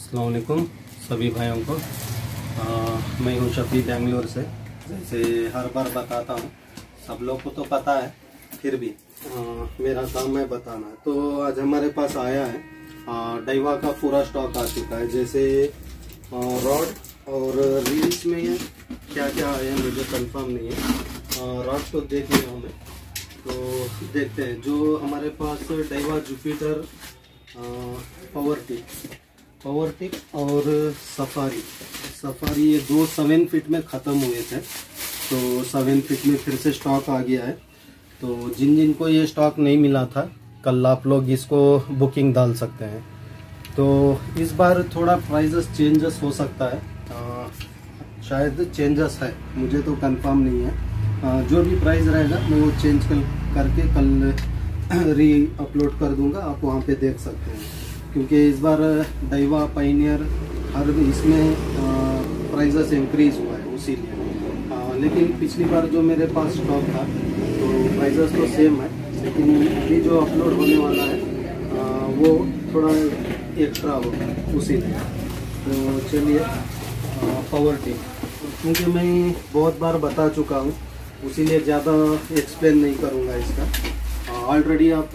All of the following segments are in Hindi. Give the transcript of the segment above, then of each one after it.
अस्सलाम वालेकुम सभी भाइयों को। मैं हूँ शफी बेंगलोर से। जैसे हर बार बताता हूँ, सब लोग को तो पता है, फिर भी मेरा काम है बताना। तो आज हमारे पास आया है डाइवा का पूरा स्टॉक आ चुका है। जैसे रॉड और रील्स में ये क्या क्या आया मुझे कंफर्म नहीं है। रॉड तो देख लिया हूँ मैं, तो देखते हैं। जो हमारे पास डाइवा जुपिटर पावर टिप और सफारी ये दो 7 फीट में ख़त्म हुए थे, तो 7 फीट में फिर से स्टॉक आ गया है। तो जिन को ये स्टॉक नहीं मिला था, कल आप लोग इसको बुकिंग डाल सकते हैं। तो इस बार थोड़ा प्राइजेस चेंजेस हो सकता है, शायद चेंजेस है, मुझे तो कंफर्म नहीं है। जो भी प्राइस रहेगा मैं वो चेंज करके कल री अपलोड कर दूंगा, आप वहाँ पे देख सकते हैं। क्योंकि इस बार डाइवा पायनियर हर इसमें प्राइजेस इंक्रीज हुआ है उसीलिए। लेकिन पिछली बार जो मेरे पास स्टॉक था तो प्राइजेस तो सेम है, लेकिन अभी जो अपलोड होने वाला है वो थोड़ा एक्स्ट्रा होगा उसीलिए। तो चलिए पावर टिप, क्योंकि मैं बहुत बार बता चुका हूँ उसीलिए ज़्यादा एक्सप्लेन नहीं करूँगा इसका। ऑलरेडी आप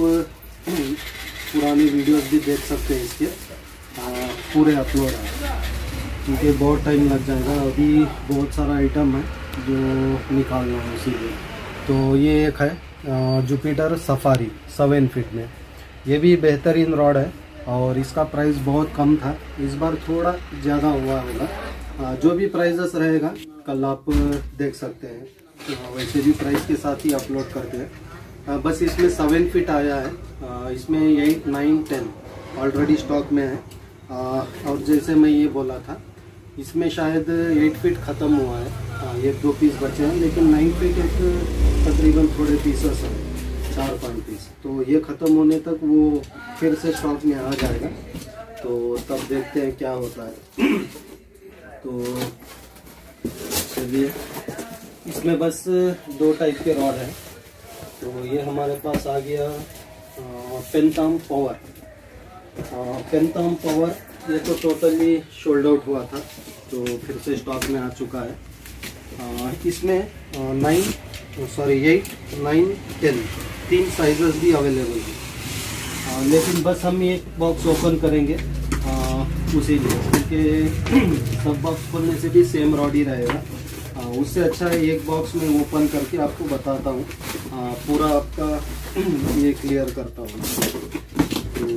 पुरानी वीडियोस भी देख सकते हैं, इसके पूरे अपलोड है, क्योंकि बहुत टाइम लग जाएगा। अभी बहुत सारा आइटम है जो निकालना है उसीलिए। तो ये एक है जुपिटर सफारी 7 फीट में, ये भी बेहतरीन रॉड है और इसका प्राइस बहुत कम था, इस बार थोड़ा ज़्यादा हुआ होगा। जो भी प्राइजेस रहेगा कल आप देख सकते हैं, वैसे भी प्राइस के साथ ही अपलोड करते हैं। बस इसमें 7 फीट आया है, इसमें 8, 9, 10 ऑलरेडी स्टॉक में है। और जैसे मैं ये बोला था, इसमें शायद 8 फीट ख़त्म हुआ है, ये 2 पीस बचे हैं, लेकिन 9 फीट एक तकरीबन थोड़े पीसेस हैं, 4-5 पीस। तो ये ख़त्म होने तक वो फिर से स्टॉक में आ जाएगा, तो तब देखते हैं क्या होता है। तो चलिए, इसमें बस 2 टाइप के रॉड हैं। तो ये हमारे पास आ गया पेंटाम पावर। पेंटाम पावर ये तो टोटली सोल्ड आउट हुआ था, तो फिर से स्टॉक में आ चुका है। इसमें 8, 9, 10 3 साइजेस भी अवेलेबल हैं। लेकिन बस हम एक बॉक्स ओपन करेंगे उसी लिए, क्योंकि सब बॉक्स खोलने से भी सेम रॉड ही रहेगा। उससे अच्छा है एक बॉक्स में ओपन करके आपको बताता हूँ, पूरा आपका ये क्लियर करता हूँ। तो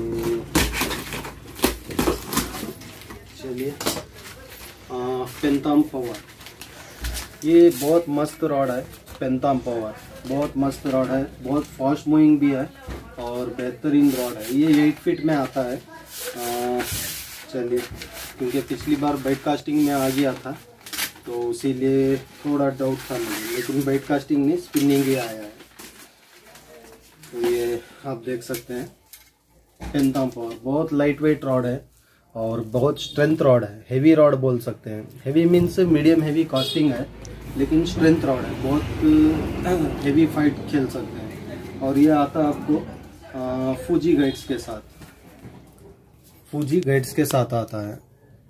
चलिए, पेंटाम पावर, ये बहुत मस्त रॉड है। पेंटाम पावर बहुत मस्त रॉड है, बहुत फास्ट मूविंग भी है और बेहतरीन रॉड है। ये 8 फीट में आता है। चलिए, क्योंकि पिछली बार बेड कास्टिंग में आ गया था, तो इसीलिए थोड़ा डाउट था मुझे, लेकिन बेड कास्टिंग नहीं, स्पिनिंग ही आया है। तो ये आप देख सकते हैं, पेंटाम पावर बहुत लाइट वेट रॉड है और बहुत स्ट्रेंथ रॉड है, हेवी रॉड बोल सकते हैं। Heavy means medium heavy casting है, लेकिन स्ट्रेंथ रॉड है, बहुत हेवी फाइट खेल सकते हैं। और ये आता है आपको फूजी गाइड्स के साथ, फूजी गाइड्स के साथ आता है।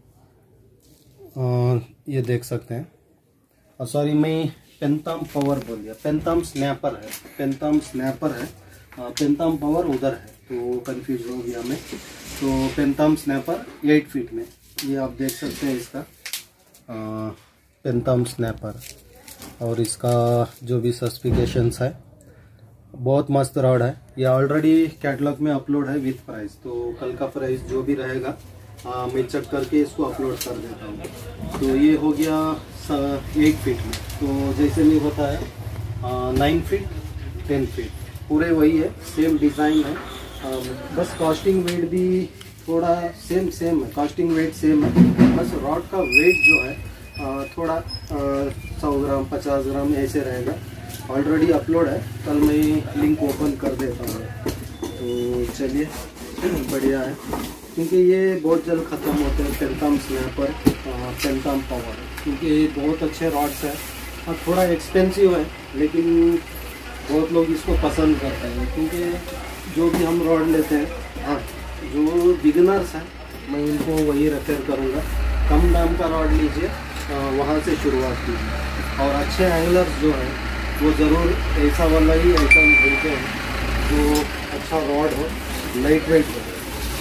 ये देख सकते हैं, सॉरी मैं पेंटाम पावर बोल दिया, पेंटाम स्नैपर है, पेंटाम स्नैपर है, पेंटाम पावर उधर है, तो कंफ्यूज हो गया मैं। तो पेंटाम स्नैपर 8 फीट में, ये आप देख सकते हैं इसका पेंटाम स्नैपर। और इसका जो भी स्पेसिफिकेशंस है, बहुत मस्त रॉड है। ये ऑलरेडी कैटलॉग में अपलोड है विथ प्राइस, तो कल का प्राइस जो भी रहेगा मैं चेक करके इसको अपलोड कर देता हूँ। तो ये हो गया 8 फीट में। तो जैसे मैं बताया 9 फीट 10 फीट पूरे वही है, सेम डिज़ाइन है। बस कास्टिंग वेट भी थोड़ा सेम है, कास्टिंग वेट सेम है, बस रॉड का वेट जो है थोड़ा 100 ग्राम 50 ग्राम ऐसे रहेगा। ऑलरेडी अपलोड है, कल मैं लिंक ओपन कर देता हूँ। तो चलिए, बढ़िया है, क्योंकि ये बहुत जल्द ख़त्म होते हैं। पेंटाम स्नैपर, पेंटाम पावर, क्योंकि बहुत अच्छे रॉड्स हैं। थोड़ा एक्सपेंसिव है, लेकिन बहुत लोग इसको पसंद करते हैं, क्योंकि जो भी हम रॉड लेते हैं, जो बिगिनर्स हैं मैं इनको वही रेफर करूँगा। कम दाम का रॉड लीजिए, वहाँ से शुरुआत कीजिए। और अच्छे एंगलर्स जो हैं वो ज़रूर ऐसा वाला ही आइटम ढूंढते हैं जो अच्छा रॉड हो, लाइट वेट हो।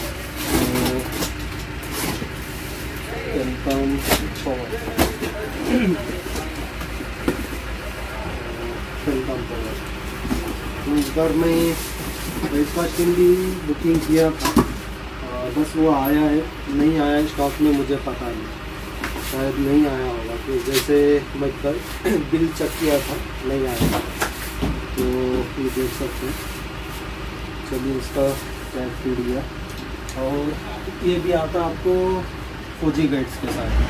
तो इस बार मैं वेट कास्टिंग भी बुकिंग किया था, बस वो आया है नहीं आया है स्टॉक में मुझे पता नहीं, शायद नहीं आया होगा। तो जैसे मैं कल बिल चेक किया था नहीं आया, तो ये देख सकते हैं। चलिए इसका टैग टूट गया। और ये भी आता आपको फौजी गाइड्स के साथ,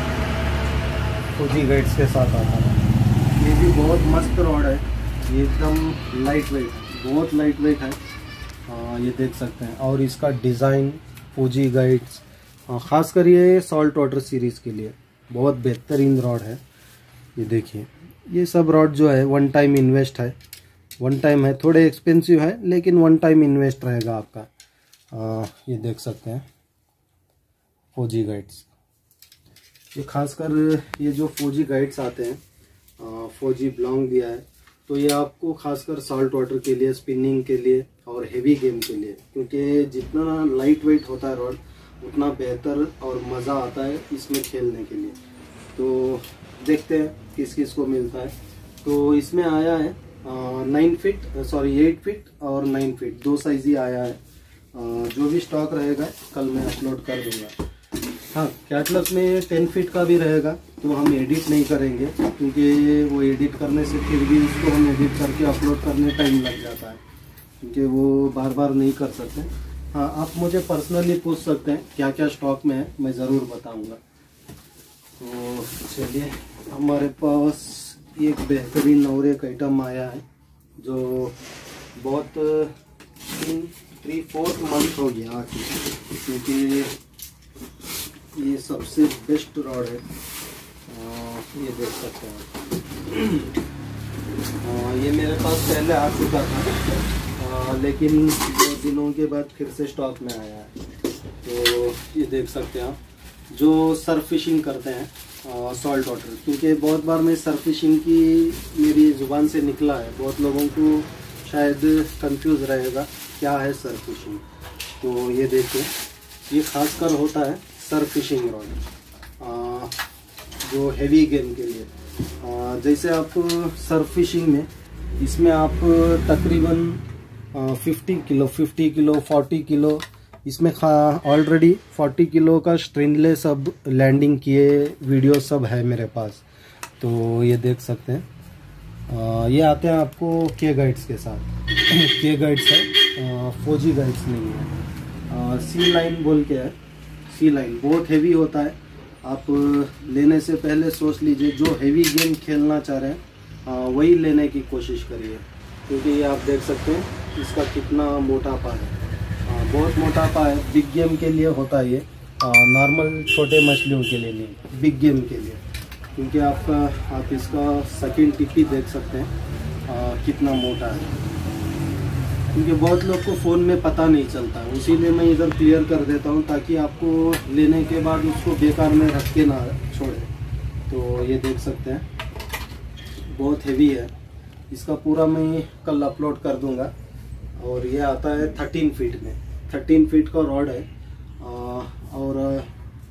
फौजी गाइड्स के साथ आता है। ये भी बहुत मस्त रॉड है, ये एकदम लाइट वेट, बहुत लाइट वेट है। ये देख सकते हैं। और इसका डिज़ाइन फौजी गाइड्स, ख़ासकर ये सॉल्ट वाटर सीरीज़ के लिए बहुत बेहतरीन रॉड है। ये देखिए, ये सब रॉड जो है वन टाइम इन्वेस्ट है, वन टाइम है, थोड़े एक्सपेंसिव है लेकिन वन टाइम इन्वेस्ट रहेगा आपका। ये देख सकते हैं फौजी गाइड्स। ये खासकर ये जो फौजी गाइड्स आते हैं, फौजी ब्लॉन्ग दिया है, तो ये आपको खासकर सॉल्ट वाटर के लिए, स्पिनिंग के लिए और हेवी गेम के लिए, क्योंकि जितना लाइट वेट होता है रॉड उतना बेहतर और मज़ा आता है इसमें खेलने के लिए। तो देखते हैं किस किस को मिलता है। तो इसमें आया है 8 फीट और 9 फीट, 2 साइज ही आया है। जो भी स्टॉक रहेगा कल मैं अपलोड कर दूंगा। हाँ, कैटलॉग में 10 फीट का भी रहेगा, तो हम एडिट नहीं करेंगे क्योंकि वो एडिट करने से फिर भी उसको हम एडिट करके अपलोड करने टाइम लग जाता है, क्योंकि वो बार बार नहीं कर सकते। हाँ, आप मुझे पर्सनली पूछ सकते हैं क्या क्या स्टॉक में है, मैं ज़रूर बताऊंगा। तो चलिए, हमारे पास एक बेहतरीन और एक आइटम आया है जो बहुत 3-4 मंथ हो गया आके, क्योंकि ये सबसे बेस्ट रॉड है। ये देख सकते हैं। ये मेरे पास पहले आ चुका था, लेकिन 2 दिनों के बाद फिर से स्टॉक में आया है। तो ये देख सकते हैं आप, जो सर्फ फिशिंग करते हैं सॉल्ट वाटर, क्योंकि बहुत बार मैं सर्फ फिशिंग की मेरी ज़ुबान से निकला है, बहुत लोगों को शायद कंफ्यूज रहेगा क्या है सर्फ फिशिंग। तो ये देखिए, ये खासकर होता है सर्फ फिशिंग रॉड जो हेवी गेम के लिए। जैसे आप सर्फ फिशिंग में, इसमें आप तकरीबन 50 किलो 40 किलो, इसमें ऑलरेडी 40 किलो का स्ट्रेनलेस अब लैंडिंग किए वीडियो सब है मेरे पास। तो ये देख सकते हैं। ये आते हैं आपको के गाइड्स के साथ। के गाइड्स है, फौजी गाइड्स नहीं है। सी लाइन बोल के है, सी लाइन बहुत हेवी होता है। आप लेने से पहले सोच लीजिए, जो हेवी गेम खेलना चाह रहे हैं वही लेने की कोशिश करिए, क्योंकि ये आप देख सकते हैं इसका कितना मोटापा है। बहुत मोटापा है, बिग गेम के लिए होता है ये, नॉर्मल छोटे मछलियों के लिए नहीं, बिग गेम के लिए। क्योंकि आप इसका सेकंड टिप ही देख सकते हैं कितना मोटा है, क्योंकि बहुत लोग को फ़ोन में पता नहीं चलता, इसीलिए मैं इधर क्लियर कर देता हूँ ताकि आपको लेने के बाद उसको बेकार में रख के ना छोड़े। तो ये देख सकते हैं बहुत हेवी है, इसका पूरा मैं कल अपलोड कर दूंगा। और ये आता है 13 फीट में, 13 फीट का रॉड है, और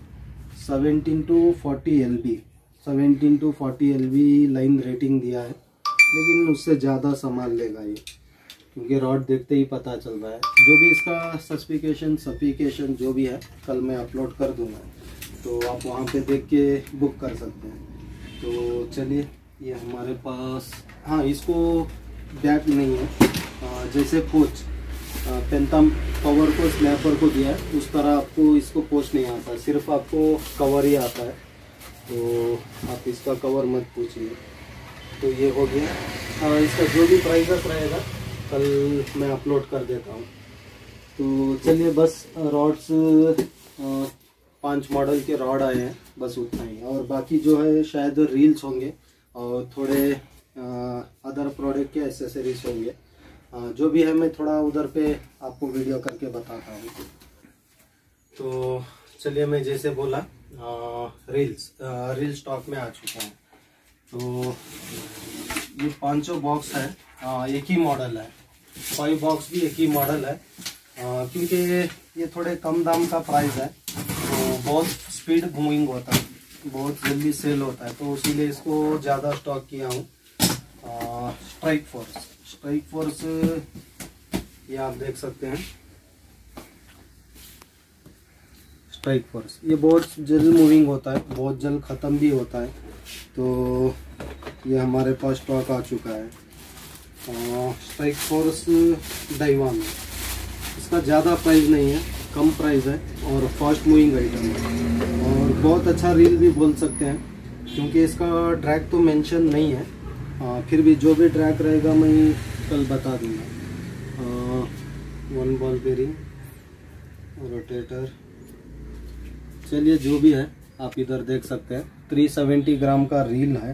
17 to 40 LB, 17 to 40 LB line rating दिया है, लेकिन उससे ज़्यादा संभाल लेगा ये, क्योंकि रॉड देखते ही पता चल रहा है। जो भी इसका स्पेसिफिकेशन जो भी है कल मैं अपलोड कर दूंगा, तो आप वहाँ पे देख के बुक कर सकते हैं। तो चलिए, ये हमारे पास, हाँ, इसको बैक नहीं है, जैसे पोच पेंथम कवर को स्नैपर को दिया है उस तरह आपको इसको पोच नहीं आता, सिर्फ आपको कवर ही आता है। तो आप इसका कवर मत पूछिए। तो ये हो गया। इसका जो भी प्राइस रहेगा कल मैं अपलोड कर देता हूँ। तो चलिए, बस रॉड्स 5 मॉडल के रॉड आए हैं, बस उतना ही। और बाकी जो है शायद रील्स होंगे और थोड़े अदर प्रोडक्ट के एसेसरीज होंगे। जो भी है मैं थोड़ा उधर पे आपको वीडियो करके बताता हूँ। तो चलिए मैं जैसे बोला रील स्टॉक में आ चुका है। तो ये 500 बॉक्स है, एक ही मॉडल है। 5 बॉक्स भी एक ही मॉडल है, क्योंकि ये थोड़े कम दाम का प्राइस है तो बहुत स्पीड मूविंग होता है, बहुत जल्दी सेल होता है, तो इसीलिए इसको ज़्यादा स्टॉक किया हूँ। स्ट्राइक फोर्स ये आप देख सकते हैं। स्ट्राइक फोर्स ये बहुत जल्द मूविंग होता है, बहुत जल्द ख़त्म भी होता है। तो ये हमारे पास स्टॉक आ चुका है। स्ट्राइक फोर्स डाइवा में इसका ज़्यादा प्राइस नहीं है, कम प्राइस है और फास्ट मूविंग आइटम है और बहुत अच्छा रील भी बोल सकते हैं, क्योंकि इसका ड्रैग तो मेंशन नहीं है। फिर भी जो भी ड्रैग रहेगा मैं कल बता दूंगा। 1 बॉल बेरिंग, रोटेटर, चलिए जो भी है आप इधर देख सकते हैं। 370 ग्राम का रील है,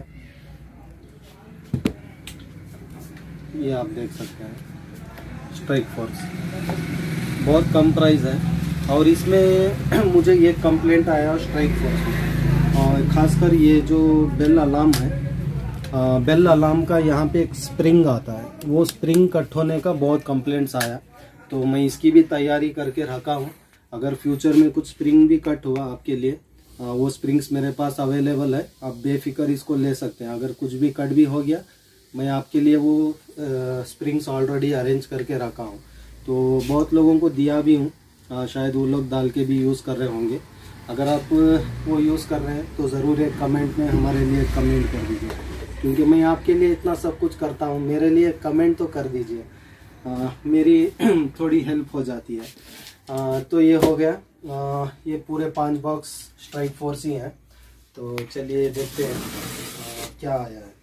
ये आप देख सकते हैं। स्ट्राइक फोर्स बहुत कम प्राइस है और इसमें मुझे ये कंप्लेंट आया स्ट्राइक फोर्स में, और ख़ासकर ये जो बेल अलार्म है, बेल अलार्म का यहाँ पे एक स्प्रिंग आता है, वो स्प्रिंग कट होने का बहुत कंप्लेंट्स आया। तो मैं इसकी भी तैयारी करके रखा हूँ, अगर फ्यूचर में कुछ स्प्रिंग भी कट हुआ आपके लिए, वो स्प्रिंग्स मेरे पास अवेलेबल है, आप बेफिक्र इसको ले सकते हैं। अगर कुछ भी कट भी हो गया, मैं आपके लिए वो स्प्रिंग्स ऑलरेडी अरेंज करके रखा हूँ। तो बहुत लोगों को दिया भी हूँ, शायद वो लोग डाल के भी यूज़ कर रहे होंगे। अगर आप वो यूज़ कर रहे हैं तो ज़रूर एक कमेंट में हमारे लिए कमेंट कर दीजिए, क्योंकि मैं आपके लिए इतना सब कुछ करता हूँ, मेरे लिए कमेंट तो कर दीजिए, मेरी थोड़ी हेल्प हो जाती है। तो ये हो गया, ये पूरे 5 बॉक्स स्ट्राइक फोर्स ही हैं। तो चलिए देखते हैं क्या आया है।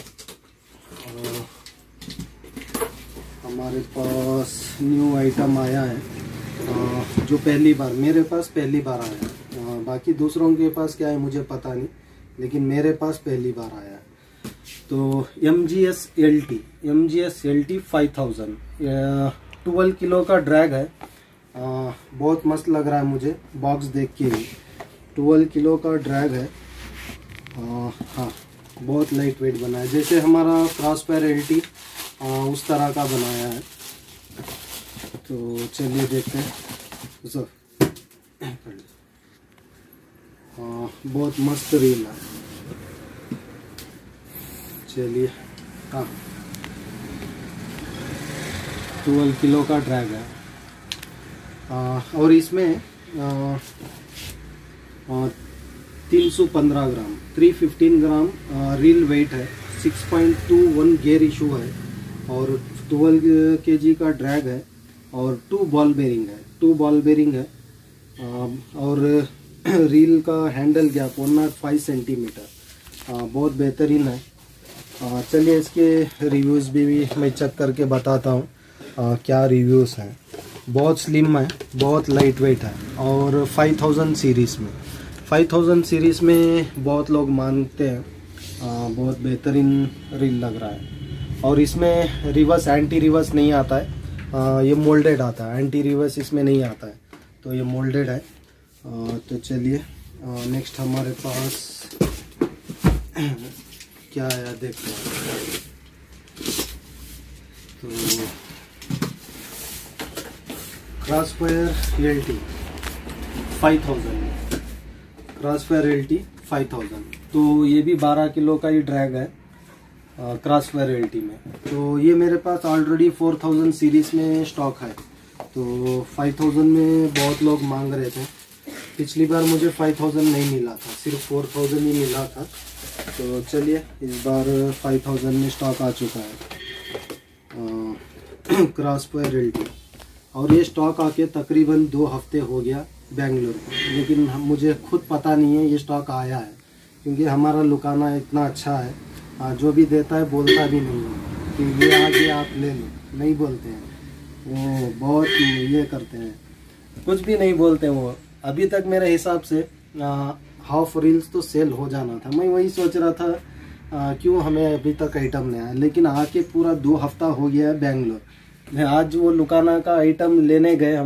हमारे पास न्यू आइटम आया है, जो पहली बार मेरे पास पहली बार आया है। बाकी दूसरों के पास क्या है मुझे पता नहीं, लेकिन मेरे पास पहली बार आया है। तो MGS LT 5000 12 किलो का ड्रैग है। बहुत मस्त लग रहा है मुझे बॉक्स देख के ही। 12 किलो का ड्रैग है। हाँ, बहुत लाइट वेट बना है, जैसे हमारा क्रॉसफायर LT उस तरह का बनाया है। तो चलिए देखते हैं। बहुत मस्त रील है। चलिए, हाँ 12 किलो का ड्रैग है। और इसमें 315 ग्राम 315 ग्राम रील वेट है। 6.21 गियर इशू है और 12 kg का ड्रैग है और 2 बॉल बेरिंग है। और रील का हैंडल गैप 105 सेंटीमीटर, बहुत बेहतरीन है। चलिए इसके रिव्यूज़ भी मैं चेक करके बताता हूँ क्या रिव्यूज़ हैं। बहुत स्लिम है, बहुत लाइट वेट है और 5000 सीरीज़ में बहुत लोग मानते हैं। बहुत बेहतरीन रील लग रहा है। और इसमें रिवर्स एंटी रिवर्स नहीं आता है, ये मोल्डेड आता है। एंटी रिवर्स इसमें नहीं आता है, तो ये मोल्डेड है। तो चलिए नेक्स्ट हमारे पास क्या आया देखते हैं। तो क्रॉसफायर LT 5000, तो ये भी 12 किलो का ही ड्रैग है क्रॉसफायर LT में। तो ये मेरे पास ऑलरेडी 4000 सीरीज में स्टॉक है। तो 5000 में बहुत लोग मांग रहे थे। पिछली बार मुझे 5000 नहीं मिला था, सिर्फ 4000 ही मिला था। तो चलिए इस बार 5000 में स्टॉक आ चुका है क्रॉसफायर LT। और ये स्टॉक आके तकरीबन 2 हफ्ते हो गया बेंगलुरु को, लेकिन मुझे खुद पता नहीं है ये स्टॉक आया है, क्योंकि हमारा लुकाना इतना अच्छा है, जो भी देता है बोलता भी नहीं है कि ये आगे आप ले लो, नहीं बोलते हैं वो, बहुत ये करते हैं, कुछ भी नहीं बोलते वो। अभी तक मेरे हिसाब से हाफ रील्स तो सेल हो जाना था। मैं वही सोच रहा था क्यों हमें अभी तक आइटम नहीं आया, लेकिन आके पूरा 2 हफ्ता हो गया है बेंगलोर में। आज वो लुकाना का आइटम लेने गए हम,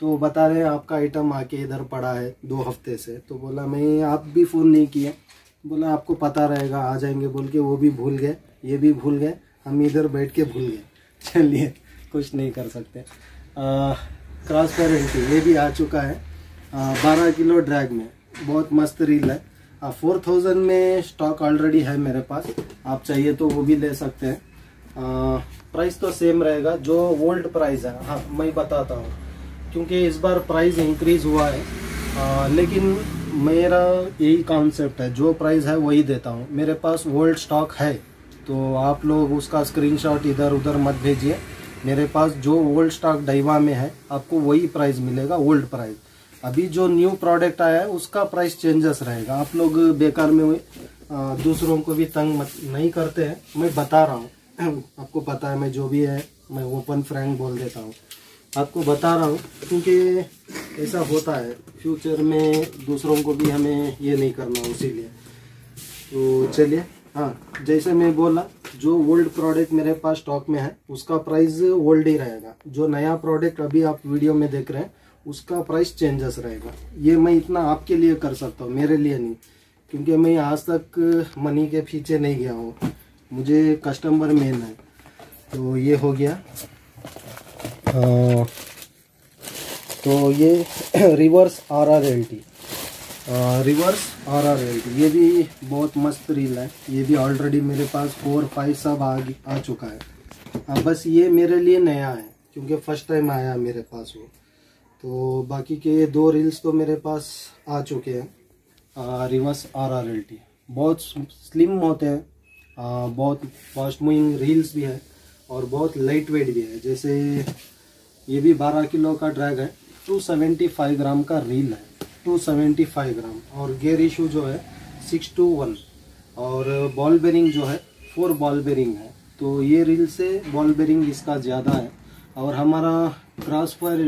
तो बता रहे हैं आपका आइटम आके इधर पड़ा है 2 हफ्ते से। तो बोला मैं आप भी फ़ोन नहीं किए, बोला आपको पता रहेगा आ जाएंगे बोल के, वो भी भूल गए, ये भी भूल गए, हम इधर बैठ के भूल गए। चलिए कुछ नहीं कर सकते। क्रॉस पेरेंटी ये भी आ चुका है 12 किलो ड्रैग में, बहुत मस्त रील है। 4000 में स्टॉक ऑलरेडी है मेरे पास, आप चाहिए तो वो भी ले सकते हैं। प्राइस तो सेम रहेगा जो ओल्ड प्राइस है। हाँ मैं बताता हूँ, क्योंकि इस बार प्राइस इंक्रीज हुआ है, लेकिन मेरा यही कॉन्सेप्ट है, जो प्राइस है वही देता हूँ। मेरे पास ओल्ड स्टॉक है तो आप लोग उसका स्क्रीनशॉट इधर उधर मत भेजिए। मेरे पास जो ओल्ड स्टॉक डाइवा में है आपको वही प्राइस मिलेगा, ओल्ड प्राइस। अभी जो न्यू प्रोडक्ट आया है उसका प्राइस चेंजेस रहेगा। आप लोग बेकार में दूसरों को भी तंग नहीं करते हैं, मैं बता रहा हूँ। आपको पता है मैं जो भी है मैं ओपन फ्रैंक बोल देता हूँ, आपको बता रहा हूँ, क्योंकि ऐसा होता है फ्यूचर में दूसरों को भी हमें ये नहीं करना, इसीलिए। तो चलिए, हाँ जैसे मैं बोला, जो ओल्ड प्रोडक्ट मेरे पास स्टॉक में है उसका प्राइस ओल्ड ही रहेगा। जो नया प्रोडक्ट अभी आप वीडियो में देख रहे हैं उसका प्राइस चेंजेस रहेगा। ये मैं इतना आपके लिए कर सकता हूँ, मेरे लिए नहीं, क्योंकि मैं आज तक मनी के पीछे नहीं गया हूँ, मुझे कस्टमर मेन है। तो ये हो गया। तो ये रिवर्स RRLT, रिवर्स RRLT ये भी बहुत मस्त रील है। ये भी ऑलरेडी मेरे पास 4, 5 सब आ चुका है। बस ये मेरे लिए नया है क्योंकि फर्स्ट टाइम आया मेरे पास वो। तो बाकी के 2 रील्स तो मेरे पास आ चुके हैं। रिवर्स RRLT बहुत स्लिम होते हैं, बहुत फास्ट मूविंग रील्स भी है और बहुत लाइट वेट भी है। जैसे ये भी 12 किलो का ड्रैग है, 275 ग्राम का रील है, 275 ग्राम। और गियर इशू जो है 6 to 1 और बॉल बेरिंग जो है 4 बॉल बेरिंग है। तो ये रील से बॉल बेरिंग इसका ज़्यादा है। और हमारा क्रॉसफायर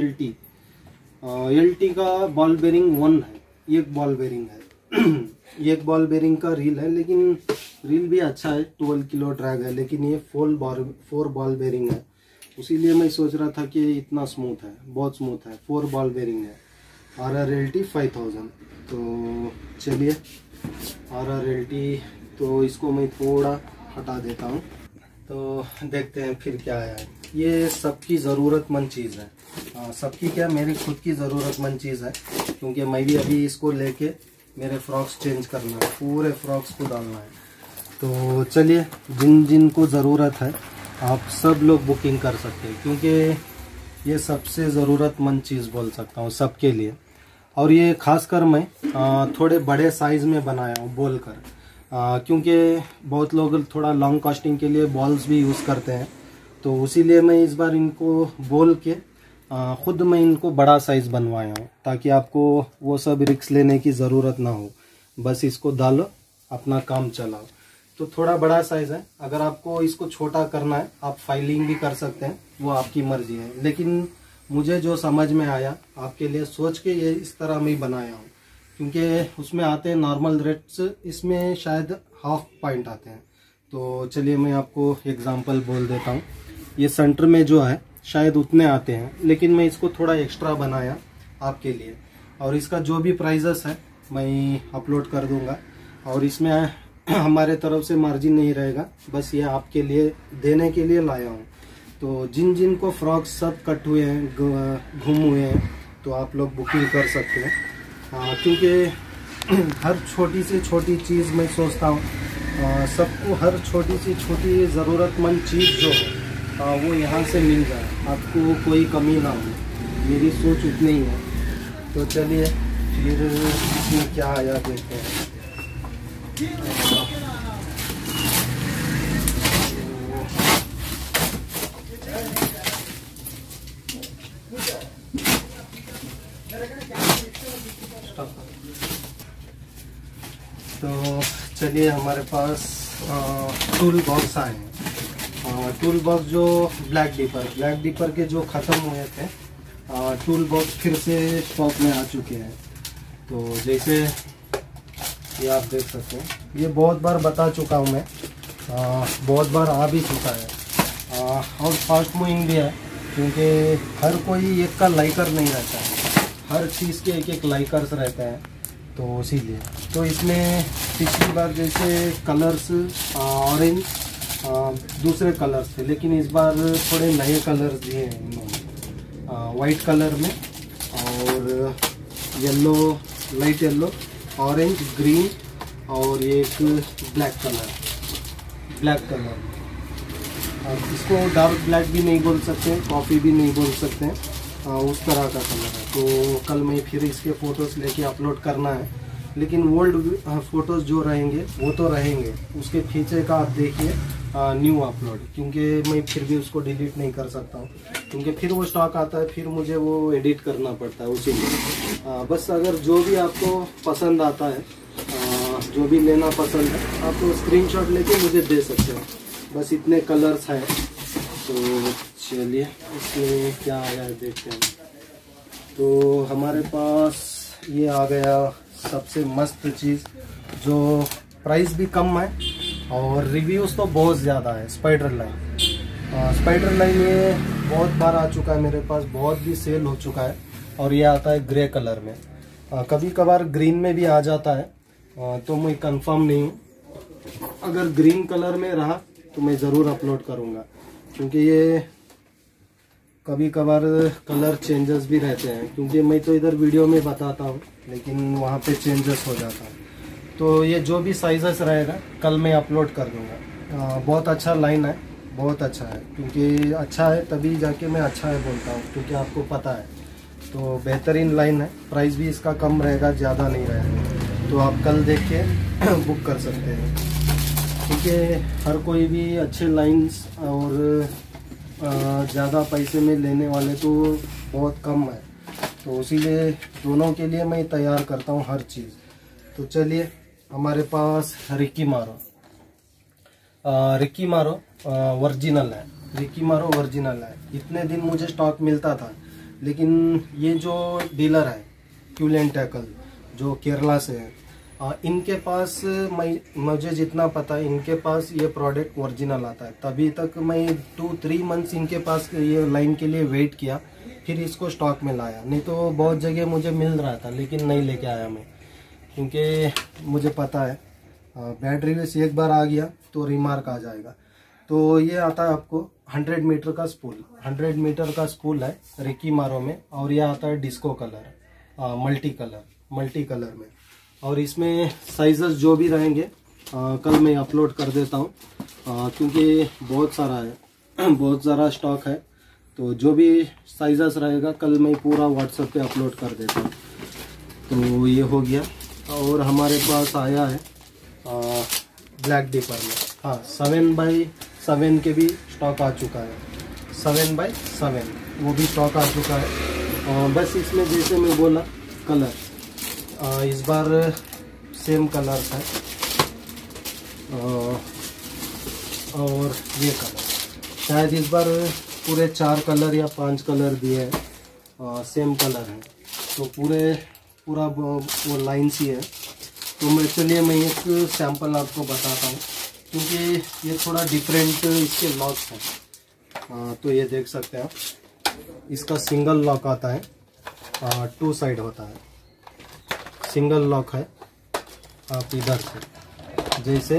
LT का बॉल बेरिंग 1 है, एक बॉल बेरिंग है। एक बॉल बेरिंग का रील है, लेकिन रील भी अच्छा है, 12 किलो ड्रैग है, लेकिन ये 4 बॉल बेरिंग है। उसीलिए मैं सोच रहा था कि इतना स्मूथ है, बहुत स्मूथ है, 4 बॉल बेरिंग है। RRLT 5000। तो चलिए RRLT, तो इसको मैं थोड़ा हटा देता हूँ, तो देखते हैं फिर क्या आया है। ये सबकी ज़रूरतमंद चीज़ है, सबकी क्या, मेरी खुद की ज़रूरतमंद चीज़ है, क्योंकि मैं भी अभी इसको लेके मेरे फ्रॉक्स चेंज करना है, पूरे फ्रॉक्स को डालना है। तो चलिए, जिन जिन को ज़रूरत है आप सब लोग बुकिंग कर सकते हैं, क्योंकि ये सबसे ज़रूरतमंद चीज़ बोल सकता हूँ सबके लिए। और ये खासकर मैं थोड़े बड़े साइज़ में बनाया हूँ बोल कर, क्योंकि बहुत लोग थोड़ा लॉन्ग कास्टिंग के लिए बॉल्स भी यूज़ करते हैं। तो इसीलिए मैं इस बार इनको बोल के ख़ुद मैं इनको बड़ा साइज़ बनवाया हूँ, ताकि आपको वो सब रिस्क लेने की ज़रूरत ना हो, बस इसको डालो अपना काम चलाओ। तो थोड़ा बड़ा साइज़ है, अगर आपको इसको छोटा करना है आप फाइलिंग भी कर सकते हैं, वो आपकी मर्जी है। लेकिन मुझे जो समझ में आया आपके लिए सोच के ये इस तरह मैं बनाया हूँ, क्योंकि उसमें आते हैं नॉर्मल रेट्स, इसमें शायद हाफ पॉइंट आते हैं। तो चलिए मैं आपको एग्जांपल बोल देता हूँ। ये सेंटर में जो है शायद उतने आते हैं, लेकिन मैं इसको थोड़ा एक्स्ट्रा बनाया आपके लिए, और इसका जो भी प्राइजेस है मैं अपलोड कर दूंगा। और इसमें हमारे तरफ से मार्जिन नहीं रहेगा, बस ये आपके लिए देने के लिए लाया हूँ। तो जिन जिन को फ्रॉक्स सब कट हुए हैं, घूम हुए हैं, तो आप लोग बुकिंग कर सकते हैं। क्योंकि हर छोटी से छोटी चीज़ मैं सोचता हूँ सबको हर छोटी से छोटी ज़रूरतमंद चीज़ जो है वो यहाँ से मिल जाए, आपको कोई कमी ना हो, मेरी सोच उतनी ही है। तो चलिए फिर इसमें क्या आया देखते हैं। तो चलिए हमारे पास टूल बॉक्स आए हैं। टूल बॉक्स जो ब्लैक डिपर के जो ख़त्म हुए थे, टूल बॉक्स फिर से स्टॉक में आ चुके हैं। तो जैसे ये आप देख सकते हैं, ये बहुत बार बता चुका हूँ मैं, बहुत बार आ भी चुका है और फास्ट मूविंग भी है। क्योंकि हर कोई एक का लाइकर नहीं रहता है, हर चीज़ के एक एक लाइकर्स रहते हैं, तो इसीलिए। तो इसमें पिछली बार जैसे कलर्स ऑरेंज दूसरे कलर्स थे, लेकिन इस बार थोड़े नए कलर्स दिए हैं इन्होंने, वाइट कलर में और yellow, light yellow, orange, green और एक ब्लैक कलर। इसको डार्क ब्लैक भी नहीं बोल सकते, कॉफ़ी भी नहीं बोल सकते हैं, उस तरह का कलर है। तो कल मैं फिर इसके फ़ोटोज़ लेके अपलोड करना है, लेकिन ओल्ड फ़ोटोज़ जो रहेंगे वो तो रहेंगे, उसके पीछे का आप देखिए न्यू अपलोड, क्योंकि मैं फिर भी उसको डिलीट नहीं कर सकता हूँ, क्योंकि फिर वो स्टॉक आता है, फिर मुझे वो एडिट करना पड़ता है उसी में। बस अगर जो भी आपको पसंद आता है, जो भी लेना पसंद है, आप तो स्क्रीनशॉट लेके मुझे दे सकते हो। बस इतने कलर्स हैं, तो चलिए इसमें क्या आया है देखते हैं। तो हमारे पास ये आ गया सबसे मस्त चीज़, जो प्राइस भी कम है और रिव्यूज़ तो बहुत ज़्यादा है। स्पाइडर लाइन ये बहुत बार आ चुका है मेरे पास, बहुत भी सेल हो चुका है, और ये आता है ग्रे कलर में, कभी कभार ग्रीन में भी आ जाता है, तो मैं कंफर्म नहीं हूँ। अगर ग्रीन कलर में रहा तो मैं ज़रूर अपलोड करूँगा, क्योंकि ये कभी कभार कलर चेंजेस भी रहते हैं, क्योंकि मैं तो इधर वीडियो में बताता हूँ लेकिन वहाँ पे चेंजेस हो जाता है। तो ये जो भी साइजेस रहेगा कल मैं अपलोड कर दूँगा। बहुत अच्छा लाइन है, बहुत अच्छा है, क्योंकि अच्छा है तभी जाके मैं अच्छा है बोलता हूँ, क्योंकि आपको पता है। तो बेहतरीन लाइन है, प्राइस भी इसका कम रहेगा, ज़्यादा नहीं रहेगा, तो आप कल देख के बुक कर सकते हैं, क्योंकि हर कोई भी अच्छे लाइन्स और ज़्यादा पैसे में लेने वाले तो बहुत कम है, तो इसीलिए दोनों के लिए मैं तैयार करता हूँ हर चीज़। तो चलिए, हमारे पास रिकी मारो ओरिजिनल है, इतने दिन मुझे स्टॉक मिलता था, लेकिन ये जो डीलर है ट्यूल एंड टैकल जो केरला से है, इनके पास मुझे जितना पता है इनके पास ये प्रोडक्ट ओरिजिनल आता है। तभी तक मैं 2-3 मंथ्स इनके पास ये लाइन के लिए वेट किया, फिर इसको स्टॉक में लाया। नहीं तो बहुत जगह मुझे मिल रहा था, लेकिन नहीं लेके आया मैं, क्योंकि मुझे पता है बैड रिव्यूज एक बार आ गया तो रिमार्क आ जाएगा। तो ये आता है आपको 100 मीटर का स्पूल, 100 मीटर का स्पूल है रिकी मारो में, और ये आता है डिस्को कलर, मल्टी कलर में। और इसमें साइजेस जो भी रहेंगे कल मैं अपलोड कर देता हूँ, क्योंकि बहुत सारा स्टॉक है, तो जो भी साइजेस रहेगा कल मैं पूरा व्हाट्सएप पे अपलोड कर देता हूँ। तो ये हो गया। और हमारे पास आया है ब्लैक डिपर में, हाँ 7x7 के भी स्टॉक आ चुका है, 7x7 वो भी स्टॉक आ चुका है। बस इसमें जैसे मैं बोला कलर, इस बार सेम कलर्स है, और ये कलर शायद इस बार पूरे 4 कलर या 5 कलर दिए हैं, सेम कलर है, तो पूरा वो लाइन सी है। तो चलिए मैं एक सैंपल आपको बताता हूँ, क्योंकि ये थोड़ा डिफरेंट इसके लॉक्स हैं। तो ये देख सकते हैं आप, इसका सिंगल लॉक आता है, 2 साइड होता है, सिंगल लॉक है। आप इधर से जैसे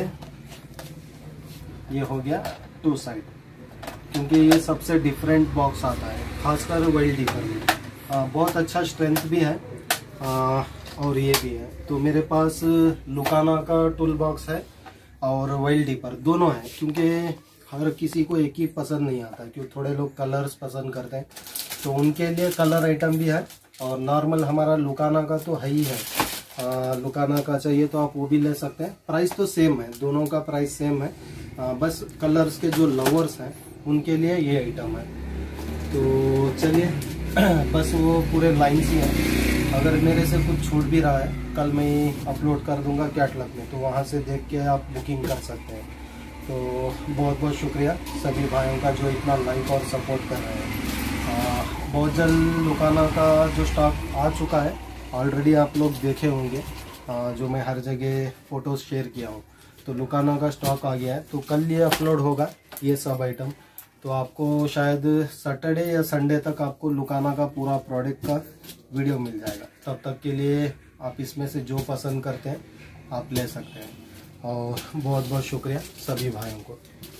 ये हो गया 2 साइड, क्योंकि ये सबसे डिफरेंट बॉक्स आता है, खासकर वर्ल्ड डिपर में। बहुत अच्छा स्ट्रेंथ भी है, और ये भी है। तो मेरे पास लुकाना का टूल बॉक्स है और वर्ल्ड डिपर दोनों है, क्योंकि हर किसी को एक ही पसंद नहीं आता, क्योंकि थोड़े लोग कलर्स पसंद करते हैं, तो उनके लिए कलर आइटम भी है। और नॉर्मल हमारा लुकाना का तो है ही है, लुकाना का चाहिए तो आप वो भी ले सकते हैं। प्राइस तो सेम है, दोनों का प्राइस सेम है, बस कलर्स के जो लवर्स हैं उनके लिए ये आइटम है। तो चलिए बस वो पूरे लाइन ही है। अगर मेरे से कुछ छूट भी रहा है कल मैं अपलोड कर दूंगा कैटलॉग में, तो वहाँ से देख के आप बुकिंग कर सकते हैं। तो बहुत बहुत शुक्रिया सभी भाइयों का जो इतना लाइक और सपोर्ट कर रहे हैं। बहुत जल्द लुकाना का जो स्टॉक आ चुका है, ऑलरेडी आप लोग देखे होंगे, जो मैं हर जगह फ़ोटोज़ शेयर किया हूँ। तो लुकाना का स्टॉक आ गया है, तो कल ये अपलोड होगा ये सब आइटम। तो आपको शायद सैटरडे या संडे तक आपको लुकाना का पूरा प्रोडक्ट का वीडियो मिल जाएगा। तब तक के लिए आप इसमें से जो पसंद करते हैं आप ले सकते हैं। और बहुत बहुत शुक्रिया सभी भाइयों को।